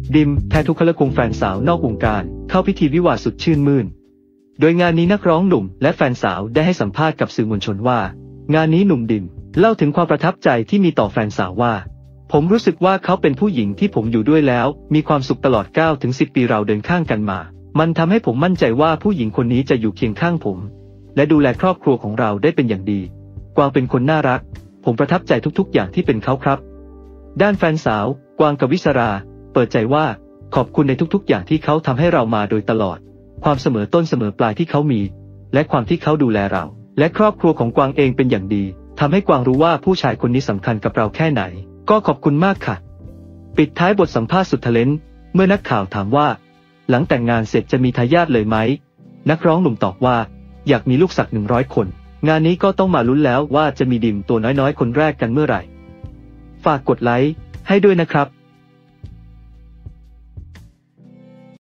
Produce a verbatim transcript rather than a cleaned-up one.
ดิมแททุคลคงแฟนสาวนอกวงการเข้าพิธีวิวาห์สุดชื่นมื่นโดยงานนี้นักร้องหนุ่มและแฟนสาวได้ให้สัมภาษณ์กับสื่อมวลชนว่างานนี้หนุ่มดิมเล่าถึงความประทับใจที่มีต่อแฟนสาวว่าผมรู้สึกว่าเขาเป็นผู้หญิงที่ผมอยู่ด้วยแล้วมีความสุขตลอด เก้าถึงสิบ ปีเราเดินข้างกันมามันทำให้ผมมั่นใจว่าผู้หญิงคนนี้จะอยู่เคียงข้างผมและดูแลครอบครัวของเราได้เป็นอย่างดีกวางเป็นคนน่ารักผมประทับใจทุกๆอย่างที่เป็นเขาครับด้านแฟนสาวกวางกวิศราเปิดใจว่าขอบคุณในทุกๆอย่างที่เขาทำให้เรามาโดยตลอดความเสมอต้นเสมอปลายที่เขามีและความที่เขาดูแลเราและครอบครัวของกวางเองเป็นอย่างดีทำให้กวางรู้ว่าผู้ชายคนนี้สำคัญกับเราแค่ไหนก็ขอบคุณมากค่ะปิดท้ายบทสัมภาษณ์สุดทะเลนเมื่อนักข่าวถามว่าหลังแต่งงานเสร็จจะมีทายาทเลยไหมนักร้องหนุ่มตอบว่าอยากมีลูกสักหนึ่งร้อยคนงานนี้ก็ต้องมาลุ้นแล้วว่าจะมีดิมตัวน้อยๆคนแรกกันเมื่อไหร่ฝากกดไลค์ให้ด้วยนะครับ